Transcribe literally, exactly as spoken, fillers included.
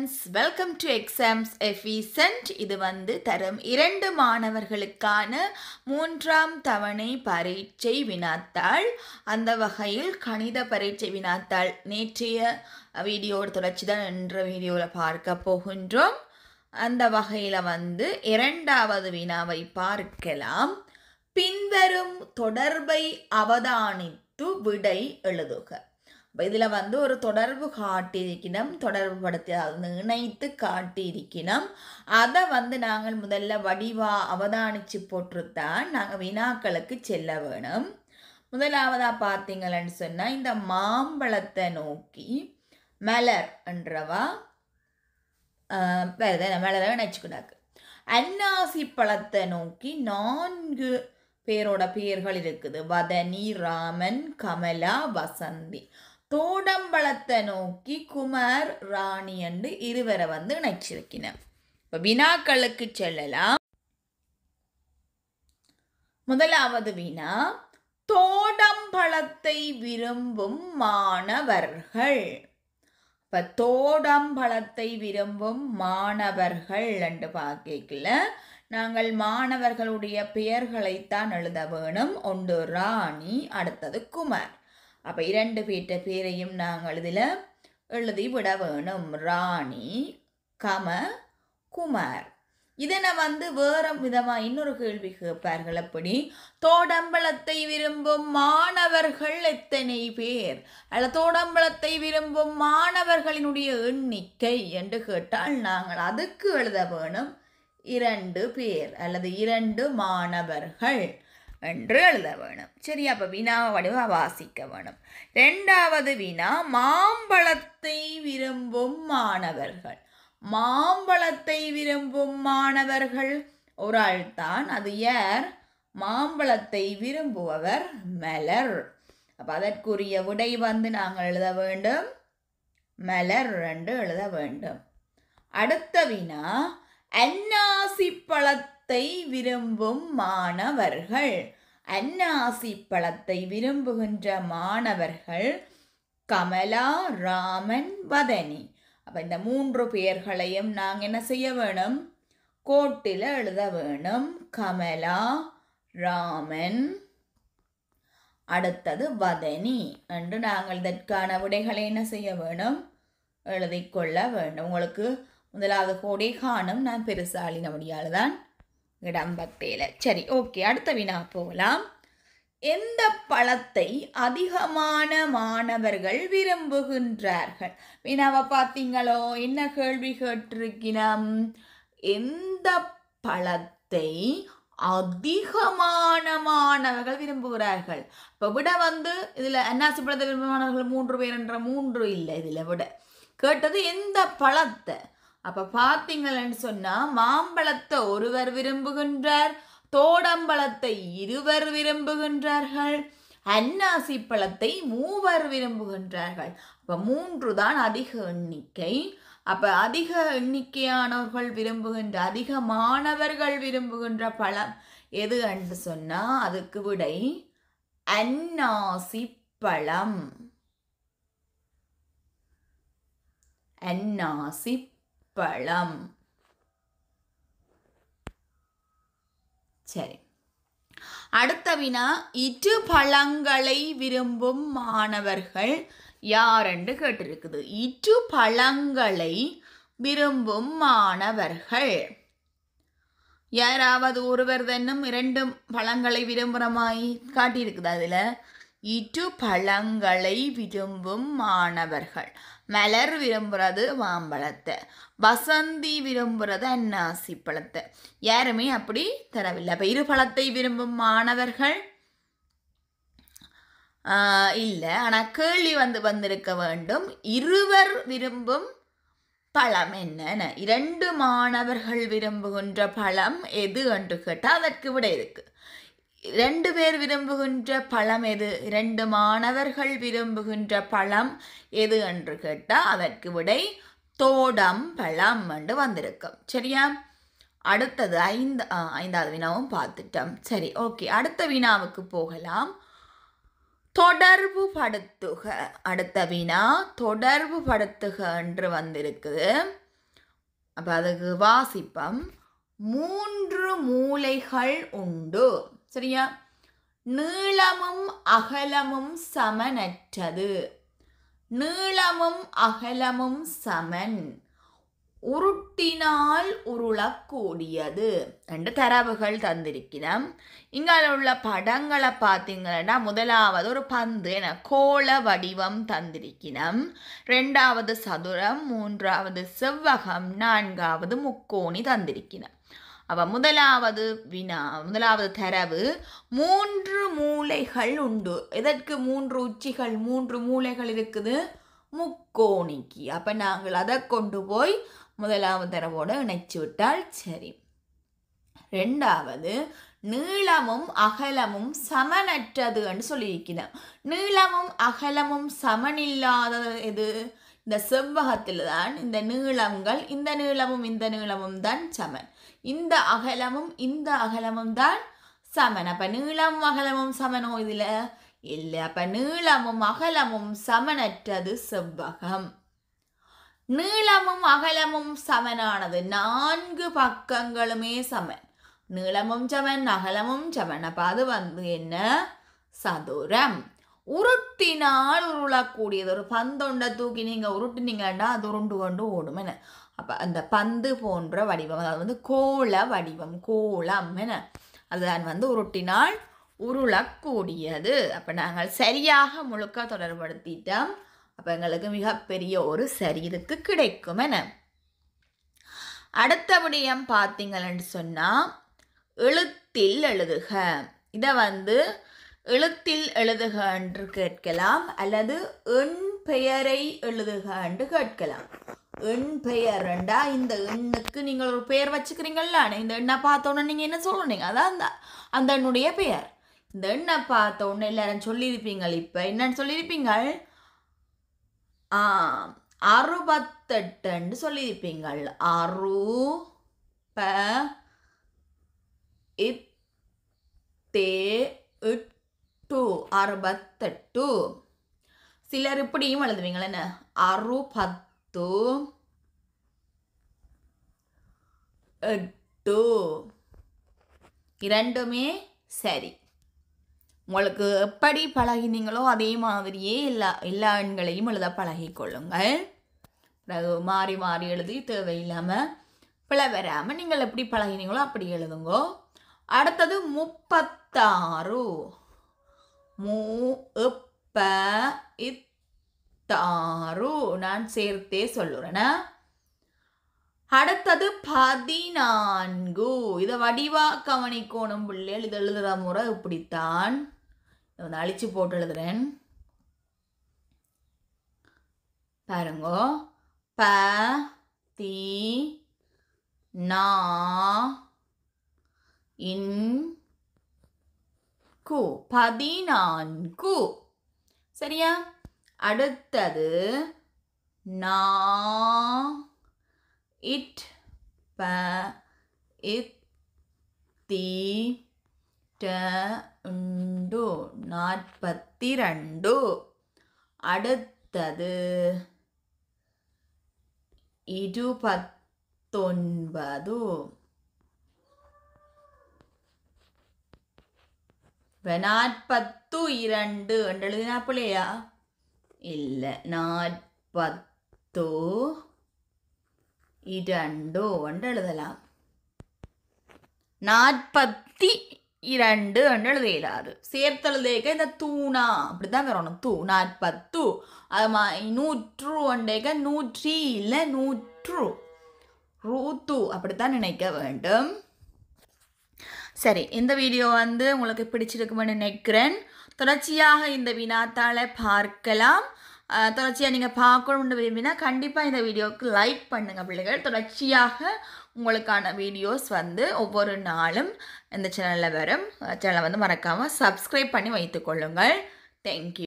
friends, welcome to exams efficient. இது வந்து தரம் இரண்டு மாணவர்களுக்கான மூன்றாம் தவணை பரீட்சை வினாத்தாள். அந்த வகையில் கணித பரீட்சை வினாத்தாள் நேற்றைய வீடியோட தொடர்ச்சி தான் என்ற வீடியோவில் பார்க்க போகின்றோம். அந்த வகையில் வந்து இரண்டாவது வினாவை பார்க்கலாம். பின்வரும் தொடர்பை அவதானித்து விடை எழுதுக. இதில் வந்து ஒரு தொடர்பு காட்டியிருக்கணும், தொடர்பு படுத்தி அதை இணைத்து காட்டியிருக்கணும். அதை வந்து நாங்கள் முதல்ல வடிவா அவதானித்து போட்டுத்தான் நாங்கள் வினாக்களுக்கு செல்ல வேணும். முதலாவதாக பார்த்தீங்கன்னு சொன்னால், இந்த மாம்பழத்தை நோக்கி மலர் என்றவா வேறு மலரை நினச்சிக்கிட்டாக்கு. அன்னாசி பழத்தை நோக்கி நான்கு பேரோட பெயர்கள் இருக்குது. வதனி, ராமன், கமலா, வசந்தி. தோடம்பழத்தை நோக்கி குமார், ராணி என்று இருவரை வந்து இணைச்சிருக்கிறேன். இப்போ வினாக்களுக்கு செல்லலாம். முதலாவது வினா, தோடம்பழத்தை விரும்பும் மாணவர்கள். இப்போ தோடம்பழத்தை விரும்பும் மாணவர்கள் என்று பார்க்கல, நாங்கள் மாணவர்களுடைய பெயர்களைத்தான் எழுத வேணும். ஒன்று ராணி, அடுத்தது குமார். அப்போ இரண்டு பேர்ட்ட பேரையும் நாங்கள் இதில் எழுதி விட வேணும். ராணி, கம, குமார். இதனை வந்து வேறு விதமாக இன்னொரு கேள்வி கேட்பார்கள். அப்படி தோடம்பழத்தை விரும்பும் மாணவர்கள் எத்தனை பேர், அல்ல தோடம்பழத்தை விரும்பும் மாணவர்களினுடைய எண்ணிக்கை என்று கேட்டால் நாங்கள் அதுக்கு எழுத வேணும் இரண்டு பேர் அல்லது இரண்டு மாணவர்கள் என்று எழுத வேணும். சரி, அப்போ வினாவை வடிவ வாசிக்க வேணும். ரெண்டாவது வினா, மாம்பழத்தை விரும்பும் மாணவர்கள். மாம்பழத்தை விரும்பும் மாணவர்கள் ஒரு ஆள் தான். அது யார்? மாம்பழத்தை விரும்புபவர் மலர். அப்போ அதற்குரிய விடை வந்து நாங்கள் எழுத வேண்டும் மலர் என்று எழுத வேண்டும். அடுத்த வினா, அன்னாசி பழத்தை விரும்பும் மாணவர்கள். அன்னாசி பழத்தை விரும்புகின்ற மாணவர்கள் கமலா, ராமன், வதனி. அப்போ இந்த மூன்று பெயர்களையும் நாங்கள் என்ன செய்ய வேணும்? கோட்டில் எழுத வேணும். கமலா, ராமன், அடுத்தது வதனி என்று நாங்கள் இதற்கான விடைகளை என்ன செய்ய வேணும்? எழுதி கொள்ள வேண்டும். உங்களுக்கு முதலாவது கோடை காணும், நான் பெருசாலின முடியால் தான் இடம்பத்தேல. சரி, ஓகே, அடுத்த வினா போகலாம். எந்த பழத்தை அதிகமான மாணவர்கள் விரும்புகின்றார்கள்? வினாவை பார்த்தீங்களோ? என்ன கேள்வி கேட்டிருக்கிறோம்? எந்த பழத்தை அதிகமான மாணவர்கள் விரும்புகிறார்கள்? இப்போ விட வந்து இதில் அன்னாசி பழத்தை விரும்பும் மாணவர்கள் மூன்று பேர் என்ற மூன்று இல்லை. இதில் விட கேட்டது எந்த பழத்தை. அப்போ பார்த்தீங்கன்னு சொன்னால், மாம்பழத்தை ஒருவர் விரும்புகின்றார், தோடம்பழத்தை இருவர் விரும்புகின்றார்கள், அன்னாசி பழத்தை மூவர் விரும்புகின்றார்கள். அப்போ மூன்று தான் அதிக எண்ணிக்கை. அப்போ அதிக எண்ணிக்கையானவர்கள் விரும்புகின்ற, அதிக மாணவர்கள் விரும்புகின்ற பழம் எது என்று சொன்னால் அதுக்கு விடை அன்னாசி பழம். அன்னாசி பழம். சரி, அடுத்த வினா, இரு பழங்களை விரும்பும் மாணவர்கள் யார் என்று கேட்டிருக்குது. இரு பழங்களை விரும்பும் மாணவர்கள் யாராவது ஒருவர் தன்னும் இரண்டு பழங்களை விரும்புகிறமாய் காட்டியிருக்குது. அதில் இரு பழங்களை விரும்பும் மாணவர்கள். மலர் விரும்புகிறது மாம்பழத்தை, வசந்தி விரும்புகிறது அன்னாசி பழத்தை. யாருமே அப்படி தரவில்லை. அப்போ இரு பழத்தை விரும்பும் மாணவர்கள் இல்லை. ஆனால் கேள்வி வந்து வந்திருக்க வேண்டும், இருவர் விரும்பும் பழம் என்ன? இரண்டு மாணவர்கள் விரும்புகின்ற பழம் எது என்று கேட்டால் அதற்கு விட இருக்கு. ரெண்டு பேர் விரும்புகின்ற பழம் எது? இரண்டு மாணவர்கள் விரும்புகின்ற பழம் எது என்று கேட்டால் அதற்கு விடை தோடம் பழம் என்று வந்திருக்கும். சரியா? அடுத்தது ஐந்து ஐந்தாவது வினாவும் பார்த்துட்டோம். சரி, ஓகே, அடுத்த வினாவுக்கு போகலாம். தொடர்பு படுத்துக. அடுத்த வினா தொடர்பு படுத்துக என்று வந்திருக்குது. அப்போ அதுக்கு வாசிப்பம் மூன்று மூலைகள் உண்டு. சரியா? நீளமும் அகலமும் சமனற்றது. நீளமும் அகலமும் சமன். உருட்டினால் உருளக்கூடியது ரெண்டு தரவுகள் தந்திருக்கிறோம். இங்கால உள்ள படங்களை பார்த்தீங்கன்னா முதலாவது ஒரு பந்து என கோள வடிவம் தந்திருக்கிறோம். ரெண்டாவது சதுரம், மூன்றாவது செவ்வகம், நான்காவது முக்கோணி தந்திருக்கிறோம். அப்போ முதலாவது வினா முதலாவது தரவு மூன்று மூலைகள் உண்டு. எதற்கு மூன்று உச்சிகள் மூன்று மூலைகள் இருக்குது? முக்கோணிக்கு. அப்போ நாங்கள் அதை கொண்டு போய் முதலாவது தரவோடு இணைச்சு விட்டால் சரி. ரெண்டாவது நீளமும் அகலமும் சமனற்றது என்று சொல்லியிருக்கிறோம். நீளமும் அகலமும் சமனில்லாத எது? இந்த செவ்வகத்தில் தான் இந்த நீளங்கள், இந்த நீளமும் இந்த நீளமும் தான் சமன். இந்த அகலமும் இந்த அகலமும் தான் சமன். அப்போ நீளமும் அகலமும் சமனோ இதில் இல்லை. அப்போ நீளமும் அகலமும் சமனற்றது செவ்வகம். நீளமும் அகலமும் சமனானது நான்கு பக்கங்களுமே சமன். நீளமும் சமன், அகலமும் சமன். அப்போ அது வந்து என்ன? சதுரம். உருட்டினால் உருளக்கூடியது. ஒரு பந்தொண்டை தூக்கி நீங்கள் உருட்டினீங்கன்னா அது உருண்டு கொண்டு ஓடும் என்ன. அப்போ அந்த பந்து போன்ற வடிவம், அதாவது வந்து கோள வடிவம், கோளம் என்ன, அதுதான் வந்து உருட்டினால் உருளக்கூடியது. அப்போ நாங்கள் சரியாக முழுக்க தொடர்படுத்திட்டோம். அப்போ எங்களுக்கு மிகப்பெரிய ஒரு சரீருக்கு கிடைக்கும் என. அடுத்த விடயம் பார்த்தீங்கன்னு சொன்னால் எழுத்தில் எழுதுக. இதை வந்து எழுத்தில் எழுதுக என்று கேட்கலாம், அல்லது எண் பெயரை எழுதுக என்று கேட்கலாம். எண் பெயர் ரெண்டா இந்த எண்ணுக்கு நீங்கள் ஒரு பெயர் வச்சுக்கிறீங்களா? இந்த எண்ணை பார்த்தோன்னே நீங்கள் என்ன சொல்லுறீங்க? அதான் அந்த அந்த எண்ணுடைய பெயர். இந்த எண்ணை பார்த்த உடனே எல்லாரும் சொல்லியிருப்பீங்க. இப்போ என்னன்னு சொல்லியிருப்பீங்க? ஆ அறுபத்தெட்டுன்னு சொல்லியிருப்பீங்கள். அறு ப இத்தே எட்டு அறுபத்தெட்டு. சிலர் இப்படியும் எழுதுவீங்கள என்ன? அறுபத்து எட்டு. இரண்டுமே சரி. உங்களுக்கு எப்படி பழகினீங்களோ அதே மாதிரியே எல்லா எல்லா எண்களையும் எழுத பழகிக்கொள்ளுங்கள். பிறகு மாறி மாறி எழுதி தேவையில்லாமல் பிழை வராமல் நீங்கள் எப்படி பழகினீங்களோ அப்படி எழுதுங்கோ. அடுத்தது முப்பத்தாறு. மூ எப்ப இத்தாறு நான் சேர்த்தே சொல்லுறேன்னா. அடுத்தது பதினான்கு. இதை வடிவா கவனிக்கோணும் பிள்ளைகள். இது எழுதுகிற முறை இப்படித்தான். வந்து அழிச்சு போட்டு எழுதுறேன் பாருங்கோ. ப தி நா இன் கு பதினான்கு. சரியா? அடுத்தது நா இட் ப இத் தி ட உண்டு நாற்பத்தி ரெண்டு. அடுத்தது இருபத்தொன்பது. நாற்பத்து இரண்டு என்று எழுதினா பிள்ளையா? இல்லை, நாற்பத்து இரண்டு என்று எழுதலாம். நாற்பத்தி இரண்டு என்று எழுதலாது. சேர்த்தெழுதேக்க இந்த தூணா அப்படித்தான் வரணும். தூ நாற்பத்து. அது மா நூற்று ஒன்றேக்க நூற்றி இல்லை நூற்று ரூத்து அப்படித்தான் நினைக்க வேண்டும். சரி, இந்த வீடியோ வந்து உங்களுக்கு பிடிச்சிருக்குமென்னு நினைக்கிறேன். தொடர்ச்சியாக இந்த வினாத்தாளை பார்க்கலாம். தொடர்ச்சியாக நீங்கள் பார்க்கணுன்னு விரும்பினா கண்டிப்பாக இந்த வீடியோவுக்கு லைக் பண்ணுங்கள் பிள்ளைகள். தொடர்ச்சியாக உங்களுக்கான வீடியோஸ் வந்து ஒவ்வொரு நாளும் இந்த சேனலில் வரும். சேனலை வந்து மறக்காமல் சப்ஸ்கிரைப் பண்ணி வைத்துக்கொள்ளுங்கள். தேங்க்யூ.